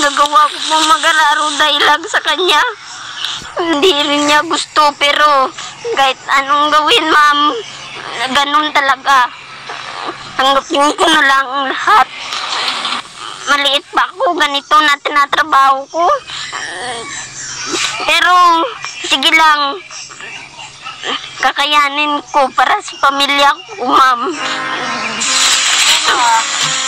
Nagawa ko po mag-alaro dahil lang sa kanya. Hindi rin niya gusto, pero kahit anong gawin, ma'am, ganun talaga. Tanggapin ko na lang ang lahat. Maliit pa ako, ganito na tinatrabaho ko. Pero, sige lang, kakayanin ko para sa pamilya ko, ma'am.